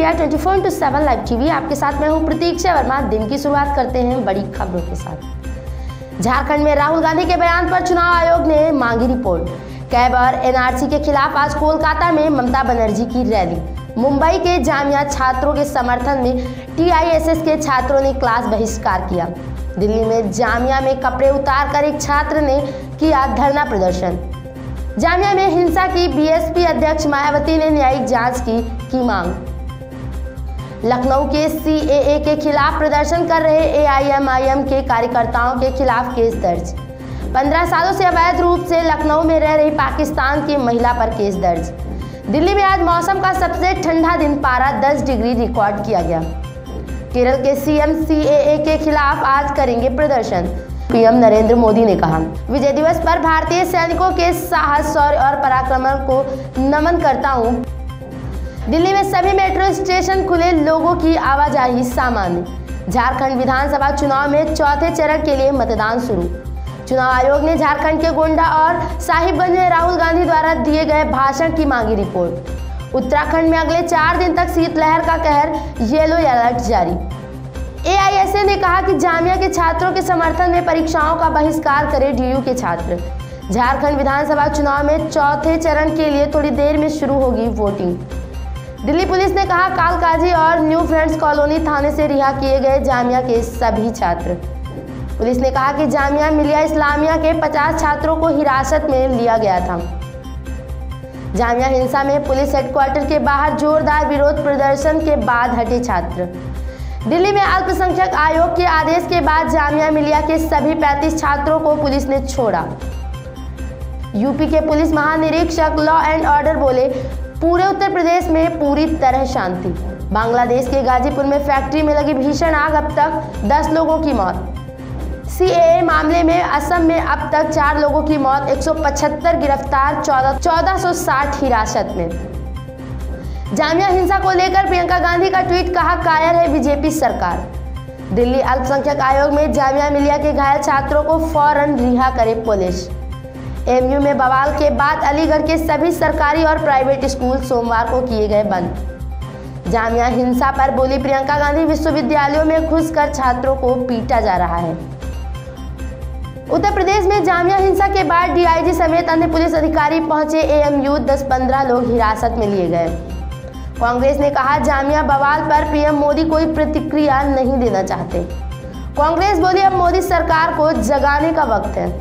India 24/7 live TV. आपके साथ मैं हूं प्रतीक्षा वर्मा। दिन की शुरुआत करते हैं बड़ी खबरों के साथ। झारखंड में राहुल गांधी के बयान पर चुनाव आयोग ने मांगी रिपोर्ट। कैब और एनआरसी के खिलाफ आज कोलकाता में ममता बनर्जी की रैली। मुंबई के जामिया छात्रों के समर्थन में टीआईएसएस के छात्रों ने क्लास बहिष्कार किया। दिल्ली में जामिया में कपड़े उतार कर एक छात्र ने किया धरना प्रदर्शन। जामिया में हिंसा की बीएसपी अध्यक्ष मायावती ने न्यायिक जांच की मांग। लखनऊ के सीएए के खिलाफ प्रदर्शन कर रहे एआईएमआईएम के कार्यकर्ताओं के खिलाफ केस दर्ज। 15 सालों से अवैध रूप से लखनऊ में रह रही पाकिस्तान की महिला पर केस दर्ज। दिल्ली में आज मौसम का सबसे ठंडा दिन, पारा 10 डिग्री रिकॉर्ड किया गया। केरल के सीएम सीएए के खिलाफ आज करेंगे प्रदर्शन। पीएम नरेंद्र मोदी ने कहा, विजय दिवस पर भारतीय सैनिकों के साहस, शौर्य और पराक्रम को नमन करता हूं। दिल्ली में सभी मेट्रो स्टेशन खुले, लोगों की आवाजाही सामान्य। झारखंड विधानसभा चुनाव में चौथे चरण के लिए मतदान शुरू। चुनाव आयोग ने झारखंड के गोंडा और साहिबगंज में राहुल गांधी द्वारा दिए गए भाषण की मांगी रिपोर्ट। उत्तराखंड में अगले 4 दिन तक शीतलहर का कहर, येलो अलर्ट जारी। एआईएसए ने कहा कि जामिया के छात्रों के समर्थन में परीक्षाओं का बहिष्कार करें डीयू के छात्र। झारखंड विधानसभा चुनाव में चौथे चरण के लिए थोड़ी देर में शुरू होगी वोटिंग। दिल्ली पुलिस ने कहा, कालकाजी और न्यू फ्रेंड्स कॉलोनी थाने से रिहा किए गए जामिया के सभी छात्र। पुलिस ने कहा कि जामिया मिलिया इस्लामिया के 50 छात्रों को हिरासत में लिया गया था। जामिया हिंसा में पुलिस हेडक्वार्टर के बाहर जोरदार विरोध प्रदर्शन के बाद हटे छात्र। दिल्ली में अल्पसंख्यक आयोग के आदेश के बाद जामिया मिलिया के सभी 35 छात्रों को पुलिस ने छोड़ा। यूपी के पुलिस महानिरीक्षक लॉ एंड ऑर्डर बोले, पूरे उत्तर प्रदेश में पूरी तरह शांति। बांग्लादेश के गाजीपुर में फैक्ट्री में लगी भीषण आग, अब तक 10 लोगों की मौत। सीएए मामले में असम में अब तक 4 लोगों की मौत, 175 गिरफ्तार, 1460 हिरासत में। जामिया हिंसा को लेकर प्रियंका गांधी का ट्वीट, कहा, कायर है बीजेपी सरकार। दिल्ली अल्पसंख्यक आयोग में जामिया मिलिया के घायल छात्रों को फौरन रिहा करे पुलिस। एमयू में बवाल के बाद अलीगढ़ के सभी सरकारी और प्राइवेट स्कूल सोमवार को किए गए बंद। जामिया हिंसा पर बोली प्रियंका गांधी, विश्वविद्यालयों में घुसकर छात्रों को पीटा जा रहा है। उत्तर प्रदेश में जामिया हिंसा के बाद डीआईजी समेत अन्य पुलिस अधिकारी पहुंचे एएमयू, 10-15 लोग हिरासत में लिए गए। कांग्रेस ने कहा, जामिया बवाल पर पीएम मोदी कोई प्रतिक्रिया नहीं देना चाहते। कांग्रेस बोली, अब मोदी सरकार को जगाने का वक्त है।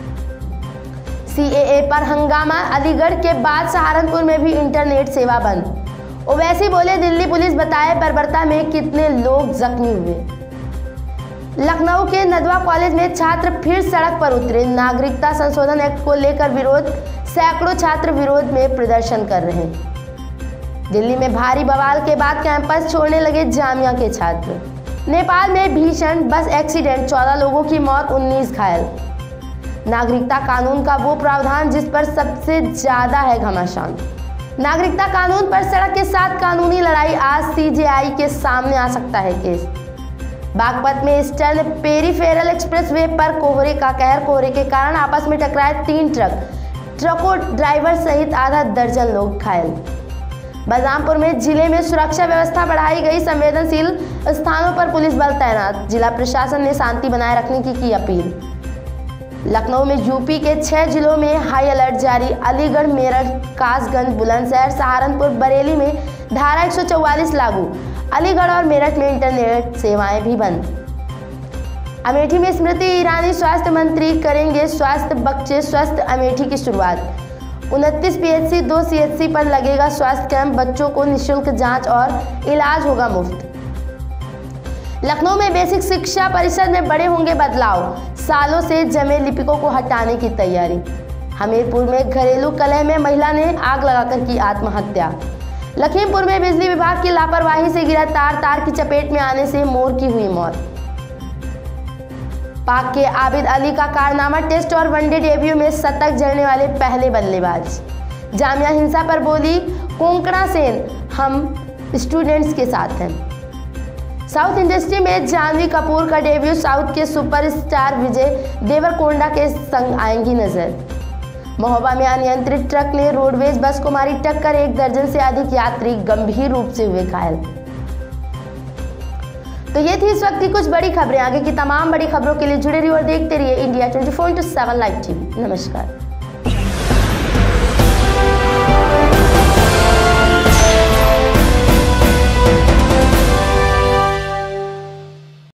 सीएए पर हंगामा, अलीगढ़ के बाद सहारनपुर में भी इंटरनेट सेवा बंद। ओवैसी बोले, दिल्ली पुलिस बताए बर्बरता में कितने लोग जख्मी हुए। लखनऊ के नदवा कॉलेज में छात्र फिर सड़क पर उतरे। नागरिकता संशोधन एक्ट को लेकर विरोध, सैकड़ों छात्र विरोध में प्रदर्शन कर रहे हैं। दिल्ली में भारी बवाल के बाद कैंपस छोड़ने लगे जामिया के छात्र। नेपाल में भीषण बस एक्सीडेंट, 14 लोगों की मौत, 19 घायल। नागरिकता कानून का वो प्रावधान जिस पर सबसे ज्यादा है घमासान। नागरिकता कानून पर सड़क के साथ कानूनी लड़ाई, आज सीजेआई के सामने आ सकता है केस। बागपत में ईस्टर्न पेरीफेरल एक्सप्रेसवे पर कोहरे का कहर, कोहरे के कारण आपस में टकराए 3 ट्रक। ट्रकों ड्राइवर सहित आधा दर्जन लोग घायल। बलरामपुर में जिले में सुरक्षा व्यवस्था बढ़ाई गई, संवेदनशील स्थानों पर पुलिस बल तैनात। जिला प्रशासन ने शांति बनाए रखने की अपील। लखनऊ में यूपी के 6 जिलों में हाई अलर्ट जारी। अलीगढ़, मेरठ, कासगंज, बुलंदशहर, सहारनपुर, बरेली में धारा 144 लागू। अलीगढ़ और मेरठ में इंटरनेट सेवाएं भी बंद। अमेठी में स्मृति ईरानी स्वास्थ्य मंत्री करेंगे स्वास्थ्य बच्चे स्वस्थ अमेठी की शुरुआत। 29 पीएचसी, 2 सीएचसी पर लगेगा स्वास्थ्य कैंप। बच्चों को निःशुल्क जांच और इलाज होगा मुफ्त। लखनऊ में बेसिक शिक्षा परिषद में बड़े होंगे बदलाव। सालों से जमे लिपिकों को हटाने की तैयारी। हमीरपुर में घरेलू कलह में महिला ने आग लगाकर की आत्महत्या। लखीमपुर में बिजली विभाग की लापरवाही से गिरा तार की चपेट में आने से मोर की हुई मौत। पाक के आबिद अली का कारनामा, टेस्ट और वनडे डेब्यू में शतक जड़ने वाले पहले बल्लेबाज। जामिया हिंसा पर बोली कोंकणा सेन, हम स्टूडेंट्स के साथ हैं। साउथ इंडस्ट्री में जानवी कपूर का डेब्यू, साउथ के सुपरस्टार विजय देवरकोंडा के संग आएंगी नजर। महोबा में अनियंत्रित ट्रक ने रोडवेज बस को मारी टक्कर, 1 दर्जन से अधिक यात्री गंभीर रूप से हुए घायल। तो ये थी इस वक्त की कुछ बड़ी खबरें। आगे की तमाम बड़ी खबरों के लिए जुड़े रहिए और देखते रहिए इंडिया 24/7 लाइव टीवी। नमस्कार।